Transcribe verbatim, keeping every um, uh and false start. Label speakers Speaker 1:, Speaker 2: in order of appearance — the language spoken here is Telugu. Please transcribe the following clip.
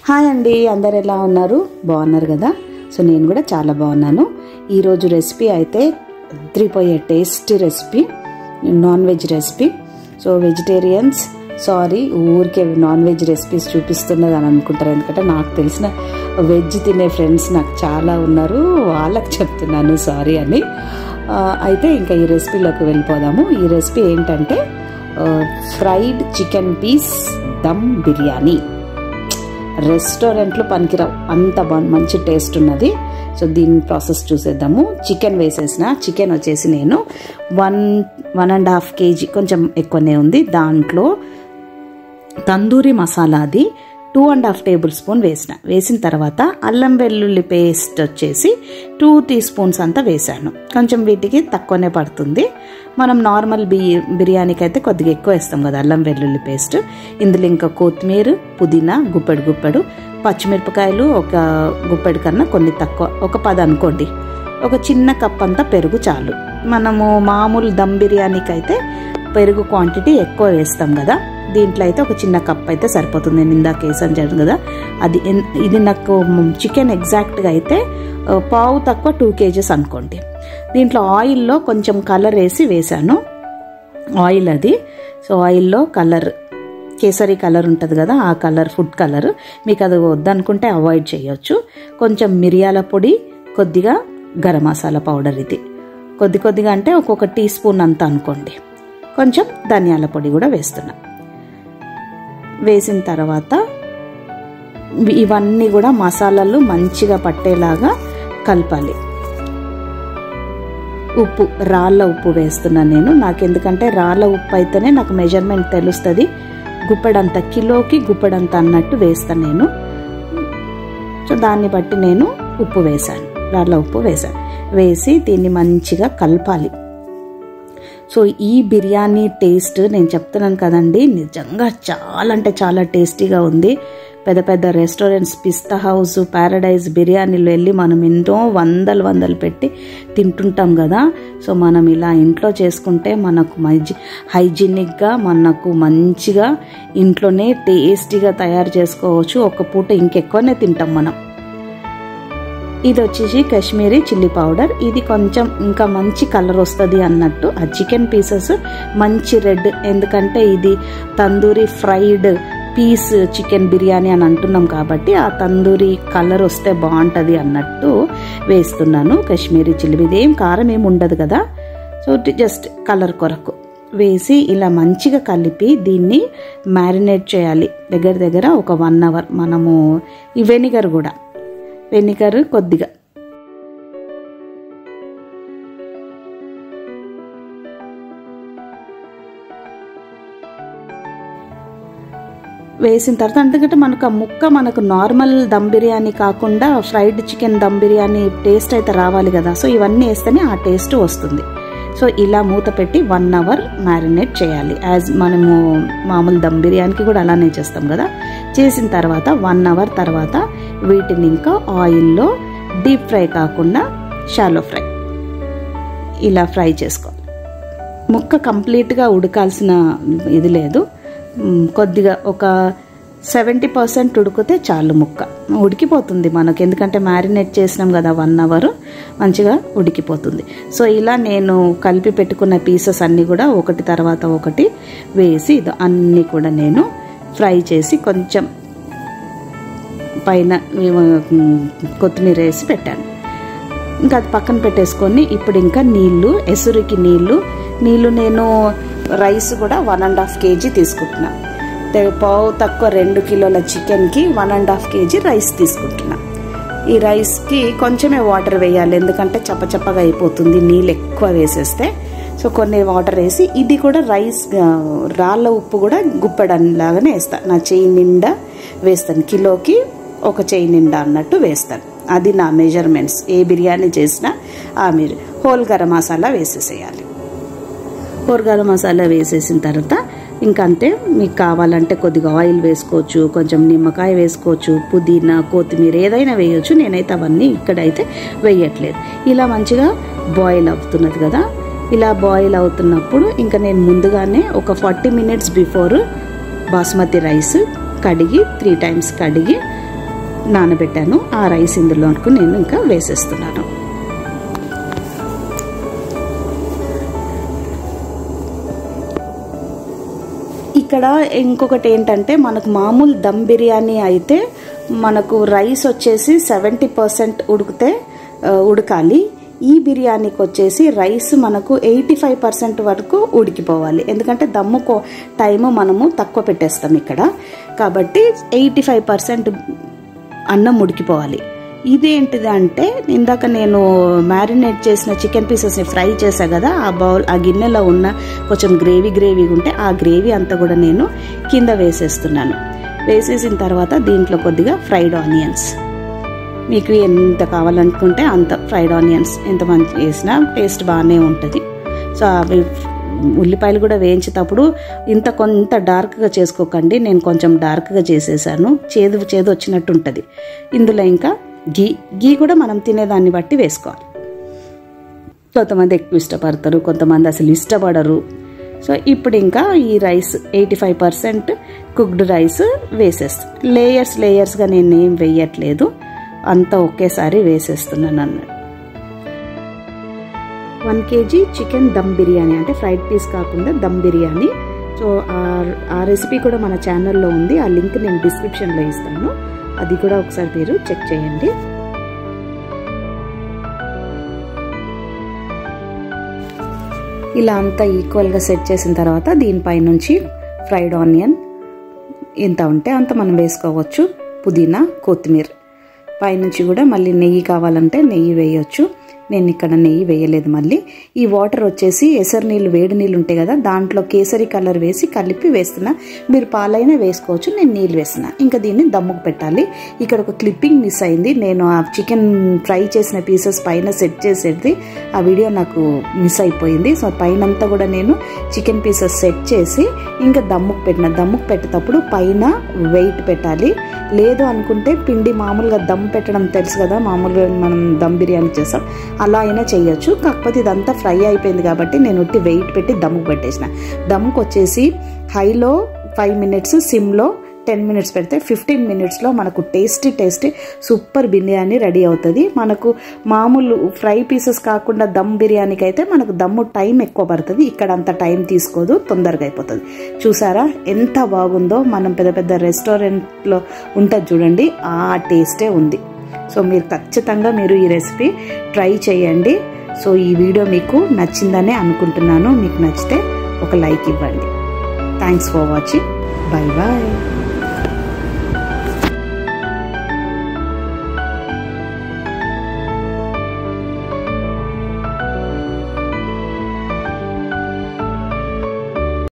Speaker 1: హాయ్ అండి, అందరు ఎలా ఉన్నారు? బాగున్నారు కదా? సో నేను కూడా చాలా బాగున్నాను. ఈరోజు రెసిపీ అయితే అద్రిపోయే tasty recipe, non veg recipe. So vegetarians sorry, ఊరికే నాన్ వెజ్ రెసిపీస్ చూపిస్తున్నది అని అనుకుంటారు. ఎందుకంటే నాకు తెలిసిన వెజ్ తినే ఫ్రెండ్స్ నాకు చాలా ఉన్నారు, వాళ్ళకి చెప్తున్నాను సారీ అని. అయితే ఇంకా ఈ రెసిపీలోకి వెళ్ళిపోదాము. ఈ రెసిపీ ఏంటంటే fried chicken piece dum biryani. రెస్టారెంట్లో పనికిరావు, అంత బాగుంది, మంచి టేస్ట్ ఉన్నది. సో దీని ప్రాసెస్ చూసేద్దాము. చికెన్ వేసేసిన చికెన్ వచ్చేసి నేను one one and half KG, కొంచెం ఎక్కువనే ఉంది. దాంట్లో తందూరి మసాలాది two and half tablespoon వేసిన వేసిన తర్వాత అల్లం వెల్లుల్లి పేస్ట్ వచ్చేసి టూ టీ స్పూన్స్ అంతా వేసాను. కొంచెం వీటికి తక్కువనే పడుతుంది. మనం నార్మల్ బి బిర్యానీకి అయితే కొద్దిగా ఎక్కువ వేస్తాం కదా అల్లం వెల్లుల్లి పేస్ట్. ఇందులో ఇంకా కొత్తిమీర, పుదీనా గుప్పెడు గుప్పెడు, పచ్చిమిరపకాయలు ఒక గుప్పెడు కన్నా కొన్ని తక్కువ, ఒక పది అనుకోండి. ఒక చిన్న కప్ అంతా పెరుగు చాలు. మనము మామూలు దమ్ బిర్యానీకి అయితే పెరుగు క్వాంటిటీ ఎక్కువ వేస్తాం కదా, దీంట్లో అయితే ఒక చిన్న కప్ అయితే సరిపోతుంది. నేను ఇందాక వేసాను జరిగింది కదా అది. ఇది నాకు చికెన్ ఎగ్జాక్ట్గా అయితే పావు తక్కువ టూ కేజెస్ అనుకోండి. దీంట్లో ఆయిల్లో కొంచెం కలర్ వేసి వేసాను, ఆయిల్ అది. సో ఆయిల్లో కలర్, కేసరి కలర్ ఉంటుంది కదా, ఆ కలర్, ఫుడ్ కలర్. మీకు అది వద్దనుకుంటే అవాయిడ్ చేయొచ్చు. కొంచెం మిరియాల పొడి, కొద్దిగా గరం మసాలా పౌడర్, ఇది కొద్ది కొద్దిగా అంటే ఒక్కొక్క టీ స్పూన్ అంతా అనుకోండి. కొంచెం ధనియాల పొడి కూడా వేస్తున్నా. వేసిన తర్వాత ఇవన్నీ కూడా మసాలాలు మంచిగా పట్టేలాగా కలపాలి. ఉప్పు, రాళ్ళ ఉప్పు వేస్తున్నాను నేను. నాకు ఎందుకంటే రాళ్ళ ఉప్పు అయితేనే నాకు మెజర్మెంట్ తెలుస్తుంది. గుప్పెడంత, కిలోకి గుప్పెడంత అన్నట్టు వేస్తాను నేను. సో దాన్ని బట్టి నేను ఉప్పు వేసాను, రాళ్ళ ఉప్పు వేసాను. వేసి దీన్ని మంచిగా కలపాలి. సో ఈ బిర్యానీ టేస్ట్ నేను చెప్తున్నాను కదండి, నిజంగా చాలా అంటే చాలా టేస్టీగా ఉంది. పెద్ద పెద్ద రెస్టారెంట్స్, పిస్తా హౌస్, ప్యారడైజ్ బిర్యానీలు వెళ్ళి మనం ఎన్నో వందలు వందలు పెట్టి తింటుంటాం కదా. సో మనం ఇలా ఇంట్లో చేసుకుంటే మనకు మంచి హైజీనిక్గా, మనకు మంచిగా ఇంట్లోనే టేస్టీగా తయారు చేసుకోవచ్చు. ఒక పూట ఇంకెక్కువనే తింటాం మనం. ఇది వచ్చేసి కాశ్మీరీ చిల్లీ పౌడర్. ఇది కొంచెం ఇంకా మంచి కలర్ వస్తుంది అన్నట్టు. ఆ చికెన్ పీసెస్ మంచి రెడ్, ఎందుకంటే ఇది tandoori fried piece chicken biryani అని అంటున్నాం కాబట్టి ఆ తందూరి కలర్ వస్తే బాగుంటుంది అన్నట్టు వేస్తున్నాను కాశ్మీరీ చిల్లీ. ఇదేం కారం ఏమి ఉండదు కదా, సో జస్ట్ కలర్ కొరకు వేసి ఇలా మంచిగా కలిపి దీన్ని మ్యారినేట్ చేయాలి. దగ్గర దగ్గర ఒక వన్ అవర్. మనము ఈ వెనిగర్ కూడా, వెనిగర్ కొద్దిగా వేసిన తర్వాత, ఎందుకంటే మనకు ఆ ముక్క మనకు నార్మల్ దమ్ బిర్యానీ కాకుండా fried chicken dum biryani taste అయితే రావాలి కదా. సో ఇవన్నీ వేస్తేనే ఆ టేస్ట్ వస్తుంది. సో ఇలా మూత పెట్టి వన్ అవర్ మ్యారినేట్ చేయాలి. యాజ్ మనము మామూలు దమ్ బిర్యానీకి కూడా అలానే చేస్తాం కదా. చేసిన తర్వాత వన్ అవర్ తర్వాత వీటిని ఇంకా ఆయిల్లో డీప్ ఫ్రై కాకుండా షాలో ఫ్రై ఇలా ఫ్రై చేసుకోవాలి. ముక్క కంప్లీట్గా ఉడకాల్సిన ఇది లేదు, కొద్దిగా ఒక సెవెంటీ పర్సెంట్ ఉడికితే చాలు. ముక్క ఉడికిపోతుంది మనకు, ఎందుకంటే మ్యారినేట్ చేసినాం కదా వన్ అవర్, మంచిగా ఉడికిపోతుంది. సో ఇలా నేను కలిపి పెట్టుకున్న పీసెస్ అన్నీ కూడా ఒకటి తర్వాత ఒకటి వేసి ఇది అన్నీ కూడా నేను ఫ్రై చేసి కొంచెం పైన కొత్తిమీర వేసి పెట్టాను. ఇంకా అది పక్కన పెట్టేసుకొని ఇప్పుడు ఇంకా నీళ్ళు, ఎసురికి నీళ్ళు నీళ్ళు నేను రైస్ కూడా వన్ అండ్ హాఫ్ కేజీ తీసుకుంటున్నా. పావు తక్కువ రెండు కిలోల చికెన్కి one and half KG rice తీసుకుంటున్నా. ఈ రైస్కి కొంచెమే వాటర్ వేయాలి, ఎందుకంటే చప్పచప్పగా అయిపోతుంది నీళ్ళు ఎక్కువ వేసేస్తే. సో కొన్ని వాటర్ వేసి, ఇది కూడా రైస్ రాళ్ళ ఉప్పు కూడా గుప్పెడలాగానే వేస్తాను. నా చెయ్యి నిండా వేస్తాను, కిలోకి ఒక చెయ్యి నిండా అన్నట్టు వేస్తాను. అది నా మెజర్మెంట్స్. ఏ బిర్యానీ చేసినా ఆ మీరు హోల్ గరం మసాలా వేసేసేయాలి. హోల్ గరం మసాలా వేసేసిన తర్వాత ఇంకంతే. మీకు కావాలంటే కొద్దిగా ఆయిల్ వేసుకోవచ్చు, కొంచెం నిమ్మకాయ వేసుకోవచ్చు, పుదీనా, కొత్తిమీర ఏదైనా వేయచ్చు. నేనైతే అవన్నీ ఇక్కడైతే వేయట్లేదు. ఇలా మంచిగా బాయిల్ అవుతున్నది కదా. ఇలా బాయిల్ అవుతున్నప్పుడు ఇంకా నేను ముందుగానే ఒక forty minutes before basmati rice కడిగి త్రీ టైమ్స్ కడిగి నానబెట్టాను ఆ రైస్ ఇందులోకి నేను ఇంకా వేసేస్తున్నాను. ఇక్కడ ఇంకొకటి ఏంటంటే మనకు మామూలు దమ్ బిర్యానీ అయితే మనకు రైస్ వచ్చేసి సెవెంటీ పర్సెంట్ ఉడికితే ఉడకాలి. ఈ బిర్యానీకి వచ్చేసి రైస్ మనకు ఎయిటీ ఫైవ్ పర్సెంట్ వరకు ఉడికిపోవాలి. ఎందుకంటే దమ్ము టైము మనము తక్కువ పెట్టేస్తాం ఇక్కడ, కాబట్టి ఎయిటీ ఫైవ్ పర్సెంట్ అన్నం ఉడికిపోవాలి. ఇదేంటిది అంటే ఇందాక నేను మ్యారినేట్ చేసిన చికెన్ పీసెస్ని ఫ్రై చేసా కదా, ఆ బౌల్ ఆ గిన్నెలో ఉన్న కొంచెం గ్రేవీ గ్రేవీగా ఉంటే ఆ గ్రేవీ అంతా కూడా నేను కింద వేసేస్తున్నాను. వేసేసిన తర్వాత దీంట్లో కొద్దిగా ఫ్రైడ్ ఆనియన్స్, మీకు ఎంత కావాలనుకుంటే అంత ఫ్రైడ్ ఆనియన్స్ ఎంత మంచి వేసినా టేస్ట్ బాగానే ఉంటుంది. సో అవి ఉల్లిపాయలు కూడా వేయించేటప్పుడు ఇంత కొంత డార్క్గా చేసుకోకండి, నేను కొంచెం డార్క్గా చేసేసాను, చేదు చేదు వచ్చినట్టు ఉంటుంది. ఇందులో ఇంకా గీ గీ కూడా మనం తినేదాన్ని బట్టి వేసుకోవాలి. కొంతమంది ఎక్కువ ఇష్టపడతారు, కొంతమంది అసలు ఇష్టపడరు. సో ఇప్పుడు ఇంకా ఈ rice eighty five percent cooked rice వేసేస్తాను. లేయర్స్ లేయర్స్గా నేను ఏం వేయట్లేదు, అంతా ఒకేసారి వేసేస్తున్నాను అన్నట్టు. One KG chicken dum biryani అంటే ఫ్రైడ్ పీస్ కాకుండా దమ్ బిర్యానీ. సో ఆ రెసిపీ కూడా మన ఛానల్లో ఉంది, ఆ లింక్ నేను డిస్క్రిప్షన్లో ఇస్తాను, అది కూడా ఒకసారి మీరు చెక్ చేయండి. ఇలా అంతా ఈక్వల్గా సెట్ చేసిన తర్వాత దీనిపై నుంచి ఫ్రైడ్ ఆనియన్ ఎంత ఉంటే అంత మనం వేసుకోవచ్చు, పుదీనా, కొత్తిమీర, పైనుంచి కూడా మళ్ళీ నెయ్యి కావాలంటే నెయ్యి వేయొచ్చు. నేను ఇక్కడ నెయ్యి వేయలేదు. మళ్ళీ ఈ వాటర్ వచ్చేసి ఎసరు నీళ్ళు, వేడి నీళ్ళు ఉంటాయి కదా, దాంట్లో కేసరి కలర్ వేసి కలిపి వేస్తున్నా. మీరు పాలైనా వేసుకోవచ్చు, నేను నీళ్ళు వేస్తున్నా. ఇంకా దీన్ని దమ్ముకు పెట్టాలి. ఇక్కడ ఒక క్లిప్పింగ్ మిస్ అయింది, నేను ఆ చికెన్ ఫ్రై చేసిన పీసెస్ పైన సెట్ చేసేది ఆ వీడియో నాకు మిస్ అయిపోయింది. సో పైనంతా కూడా నేను చికెన్ పీసెస్ సెట్ చేసి ఇంకా దమ్ముకు పెట్టిన. దమ్ముకు పెట్టేటప్పుడు పైన వెయిట్ పెట్టాలి, లేదు అనుకుంటే పిండి మామూలుగా దమ్ పెట్టడం తెలుసు కదా, మామూలుగా మనం దమ్ బిర్యానీ చేస్తాం అలా అయినా చేయొచ్చు. కాకపోతే ఇదంతా ఫ్రై అయిపోయింది కాబట్టి నేను ఉట్టి వెయిట్ పెట్టి దమ్ముకు పెట్టేసిన. దమ్ముకు వచ్చేసి హైలో ఫైవ్ మినిట్స్, సిమ్లో టెన్ మినిట్స్ పెడితే ఫిఫ్టీన్ మినిట్స్లో మనకు tasty tasty super biryani ready అవుతుంది. మనకు మామూలు ఫ్రై పీసెస్ కాకుండా దమ్ బిర్యానీకి అయితే మనకు దమ్ము టైం ఎక్కువ పడుతుంది, ఇక్కడ అంత టైం తీసుకోదు, తొందరగా అయిపోతుంది. చూసారా ఎంత బాగుందో, మనం పెద్ద పెద్ద రెస్టారెంట్లో ఉంటుంది చూడండి, ఆ టేస్టే ఉంది. సో మీరు ఖచ్చితంగా మీరు ఈ రెసిపీ ట్రై చేయండి. సో ఈ వీడియో మీకు నచ్చిందనే అనుకుంటున్నాను. మీకు నచ్చితే ఒక లైక్ ఇవ్వండి. Thanks for watching. Bye bye.